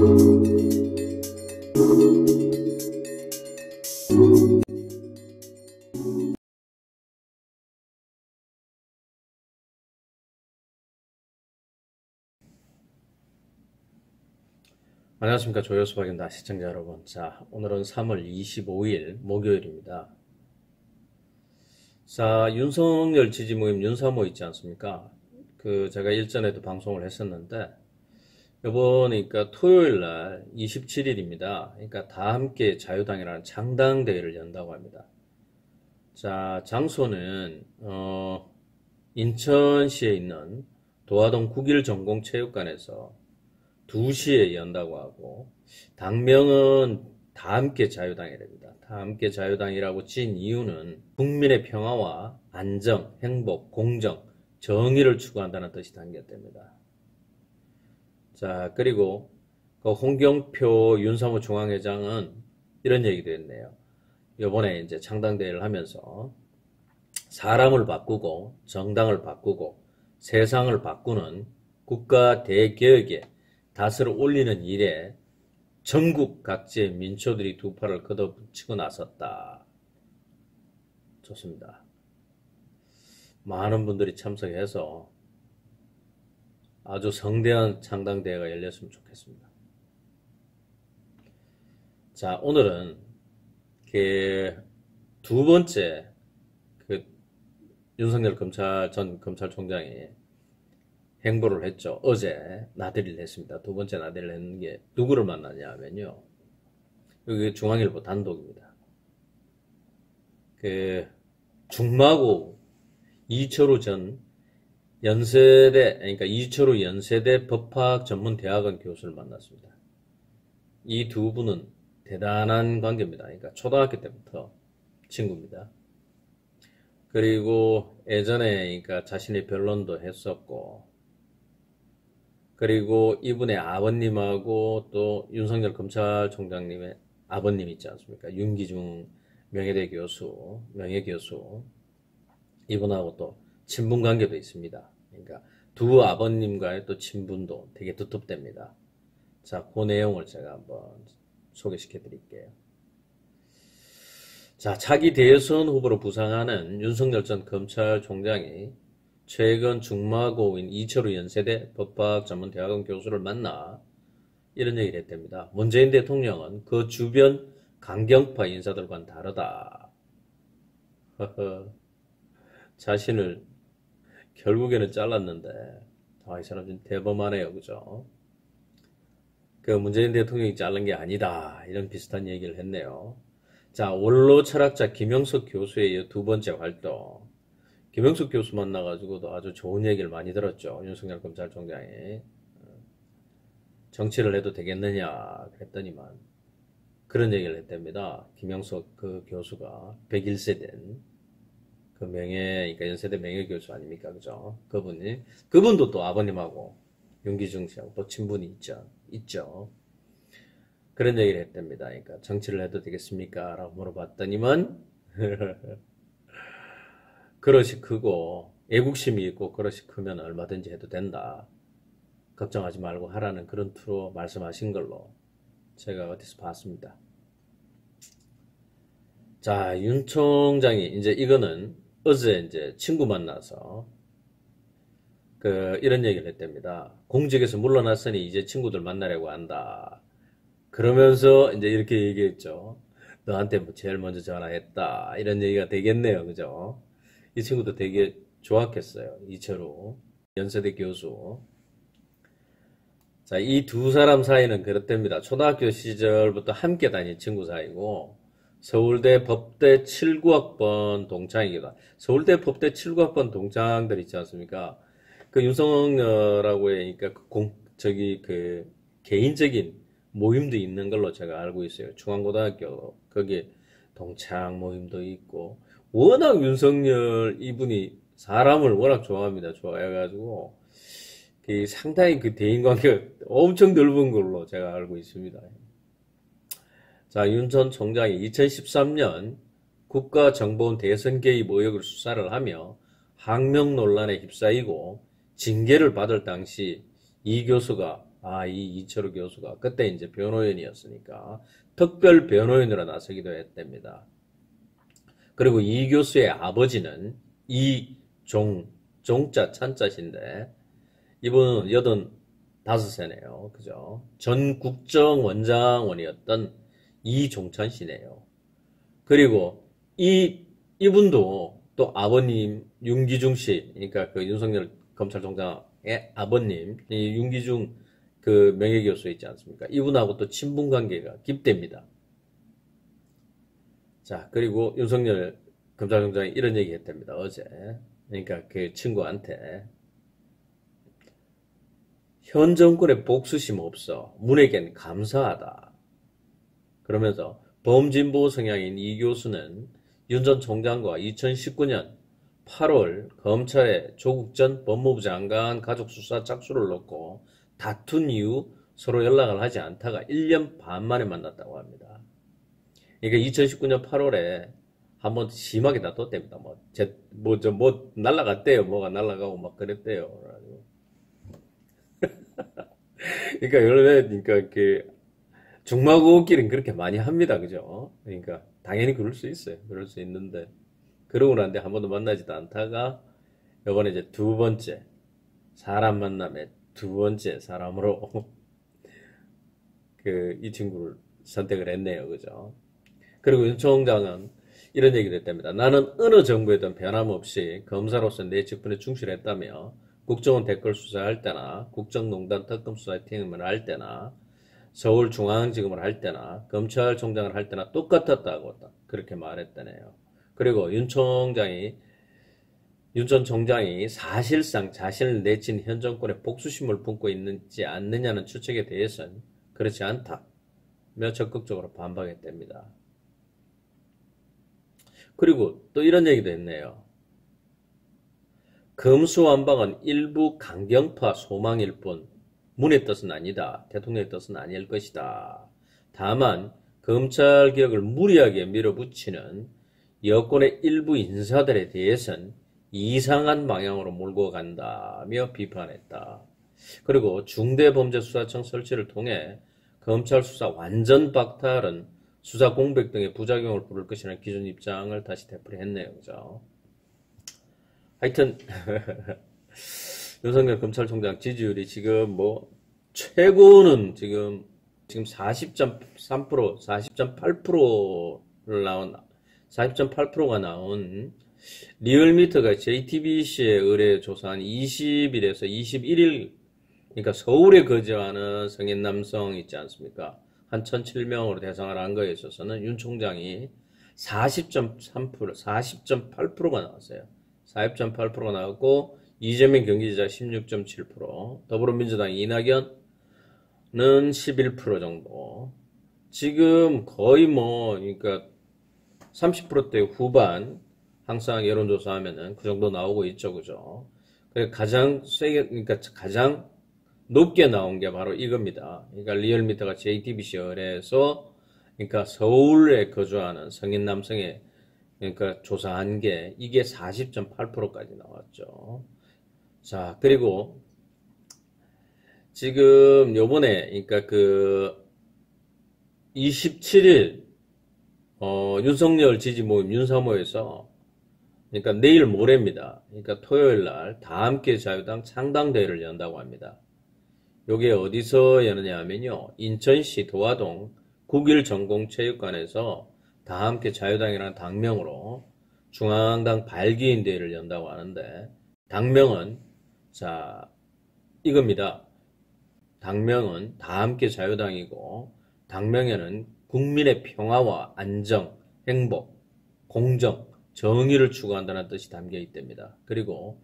안녕하십니까. 조효수박입니다. 시청자 여러분. 자, 오늘은 3월 25일 목요일입니다. 자, 윤석열 지지 모임 윤사모 있지 않습니까? 제가 일전에도 방송을 했었는데, 요번, 토요일 날 27일입니다. 그러니까 다 함께 자유당이라는 창당대회를 연다고 합니다. 자, 장소는, 인천시에 있는 도화동 국일전공체육관에서 2시에 연다고 하고, 당명은 다함께 자유당이랍니다. 다함께 자유당이라고 진 이유는 국민의 평화와 안정, 행복, 공정, 정의를 추구한다는 뜻이 담겼답니다. 자, 그리고 그 홍경표 윤사모 중앙회장은 이런 얘기도 했네요. 이번에 이제 창당대회를 하면서 사람을 바꾸고 정당을 바꾸고 세상을 바꾸는 국가 대개혁에 닷을 올리는 일에 전국 각지의 민초들이 두 팔을 걷어붙이고 나섰다. 좋습니다. 많은 분들이 참석해서 아주 성대한 창당대회가 열렸으면 좋겠습니다. 자, 오늘은 두 번째 윤석열 전 검찰총장이 행보를 했죠. 어제 나들이를 했습니다. 두 번째 나들이를 했는 게 누구를 만나냐 하면요. 여기 중앙일보 단독입니다. 중마고 이철우 전 연세대, 그러니까 이철우 연세대 법학전문대학원 교수를 만났습니다. 이 두 분은 대단한 관계입니다. 그러니까 초등학교 때부터 친구입니다. 그리고 예전에 자신의 변론도 했었고, 그리고 이분의 아버님하고 또 윤석열 검찰총장님의 아버님 있지 않습니까? 윤기중 명예대 교수, 명예교수. 이분하고 또 친분 관계도 있습니다. 그러니까 두 아버님과의 또 친분도 되게 두텁답니다. 자, 그 내용을 제가 한번 소개시켜 드릴게요. 자, 차기 대선 후보로 부상하는 윤석열 전 검찰총장이 최근 중마고인 이철우 연세대 법학전문대학원 교수를 만나 이런 얘기를 했답니다. 문재인 대통령은 그 주변 강경파 인사들과는 다르다. 자신을 결국에는 잘랐는데 이 사람 좀 대범하네요. 그죠? 문재인 대통령이 자른 게 아니다. 이런 비슷한 얘기를 했네요. 자, 원로 철학자 김영석 교수의 두 번째 활동. 김영석 교수 만나가지고도 아주 좋은 얘기를 많이 들었죠. 윤석열 검찰총장이. 정치를 해도 되겠느냐 그랬더니만 그런 얘기를 했답니다. 김영석 교수가 101세 된 그러니까 연세대 명예교수 아닙니까? 그죠? 그분도 또 아버님하고 윤기중 씨하고 또 친분이 있죠. 그런 얘기를 했답니다. 그러니까 정치를 해도 되겠습니까? 라고 물어봤더니만 그릇이 크고 애국심이 있고 그릇이 크면 얼마든지 해도 된다. 걱정하지 말고 하라는 그런 투로 말씀하신 걸로 제가 어디서 봤습니다. 자, 윤 총장이 이거는 어제 친구 만나서 이런 얘기를 했답니다. 공직에서 물러났으니 이제 친구들 만나려고 한다. 그러면서 이렇게 얘기했죠. 너한테 제일 먼저 전화했다. 이런 얘기가 되겠네요. 그죠? 이 친구도 되게 좋았겠어요. 이철우 연세대 교수. 자, 이 두 사람 사이는 그렇답니다. 초등학교 시절부터 함께 다닌 친구 사이고 서울대 법대 79학번 동창이기도 합니다. 서울대 법대 79학번 동창들 있지 않습니까? 윤석열하고의 개인적인 모임도 있는 걸로 제가 알고 있어요. 중앙고등학교 거기에 동창 모임도 있고 워낙 윤석열 이분이 사람을 워낙 좋아합니다. 좋아해가지고 상당히 대인관계가 엄청 넓은 걸로 제가 알고 있습니다. 자, 윤 전 총장이 2013년 국가정보원 대선 개입 의혹을 수사를 하며 항명 논란에 휩싸이고 징계를 받을 당시 이 교수가 아, 이 이철우 교수가 그때 이제 변호인이었으니까 특별 변호인으로 나서기도 했답니다. 그리고 이 교수의 아버지는 이종, 종자 찬자신데 이분은 85세네요. 그죠? 전 국정원장원이었던 이종찬 씨네요. 그리고 이분도 또 아버님 윤기중 씨, 그러니까 그 윤석열 검찰총장의 아버님, 이 윤기중 그 명예교수 있지 않습니까? 이분하고 또 친분 관계가 깊답니다. 자, 그리고 윤석열 검찰총장이 이런 얘기 했답니다. 어제. 그러니까 그 친구한테 현 정권에 복수심 없어. 문에겐 감사하다. 그러면서 범진보 성향인 이 교수는 윤 전 총장과 2019년 8월 검찰에 조국 전 법무부 장관 가족 수사 착수를 놓고 다툰 이후 서로 연락을 하지 않다가 1년 반 만에 만났다고 합니다. 그러니까 2019년 8월에 한번 심하게 다퉜답니다. 날라갔대요. 뭐가 날라가고 막 그랬대요. 그러니까 그러니까 중마고끼리는 그렇게 많이 합니다. 그죠? 그러니까 당연히 그럴 수 있어요. 그럴 수 있는데 그러고 난데 한 번도 만나지도 않다가 이번에 이제 두 번째 사람 만남의 두 번째 사람으로 이 친구를 선택을 했네요. 그죠? 그리고 윤 총장은 이런 얘기도 했답니다. 나는 어느 정부에든 변함없이 검사로서 내 직분에 충실했다며 국정원 댓글 수사할 때나 국정농단 특검 수사에 팀을 할 때나 서울중앙지검을 할 때나 검찰총장을 할 때나 똑같았다고 그렇게 말했다네요. 그리고 윤 전 총장이 사실상 자신을 내친 현 정권에 복수심을 품고 있는지 않느냐는 추측에 대해서는 그렇지 않다며 적극적으로 반박했답니다. 그리고 또 이런 얘기도 했네요. 검수완박은 일부 강경파 소망일 뿐 문의 뜻은 아니다. 대통령의 뜻은 아닐 것이다. 다만 검찰개혁을 무리하게 밀어붙이는 여권의 일부 인사들에 대해서는 이상한 방향으로 몰고 간다며 비판했다. 그리고 중대범죄수사청 설치를 통해 검찰 수사 완전 박탈은 수사 공백 등의 부작용을 부를 것이라는 기존 입장을 다시 되풀이했네요. 그죠? 하여튼 윤석열 검찰총장 지지율이 지금 최고는 지금 40.3%, 40.8%가 나온 리얼미터가 JTBC에 의뢰 조사한 20일에서 21일, 그러니까 서울에 거주하는 성인 남성 있지 않습니까? 한 1,007명으로 대상을 한 거에 있어서는 윤 총장이 40.3%, 40.8%가 나왔어요. 40.8%가 나왔고 이재명 경기지사 16.7%, 더불어민주당 이낙연은 11% 정도. 지금 거의 그러니까 30%대 후반 항상 여론조사하면은 그 정도 나오고 있죠, 그죠? 그러니까 가장 높게 나온 게 바로 이겁니다. 그러니까 리얼미터가 JTBC 의뢰해서 그러니까 서울에 거주하는 성인 남성의 그러니까 조사한 게 이게 40.8%까지 나왔죠. 자, 그리고 지금 요번에 그러니까 27일 윤석열 지지 모임 윤사모에서 그러니까 내일 모레입니다. 그러니까 토요일 날 다함께 자유당 창당대회를 연다고 합니다. 요게 어디서 여느냐 하면요. 인천시 도화동 국일전공체육관에서 다함께 자유당이라는 당명으로 중앙당 발기인 대회를 연다고 하는데 당명은 자 이겁니다. 당명은 다함께 자유당이고 당명에는 국민의 평화와 안정, 행복, 공정, 정의를 추구한다는 뜻이 담겨 있답니다. 그리고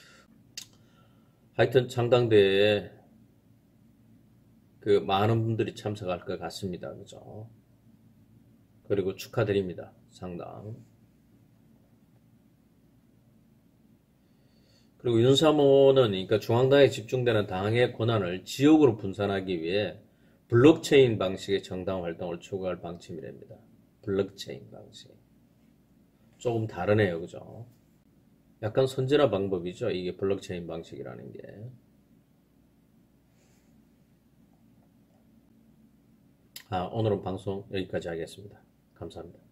하여튼 창당대회에 많은 분들이 참석할 것 같습니다. 그죠? 그리고 축하드립니다. 상당. 그리고 윤사모는 그러니까 중앙당에 집중되는 당의 권한을 지역으로 분산하기 위해 블록체인 방식의 정당 활동을 추구할 방침이랍니다. 블록체인 방식. 조금 다르네요. 그죠? 약간 선진화 방법이죠. 이게 블록체인 방식이라는 게. 오늘은 방송 여기까지 하겠습니다. 감사합니다.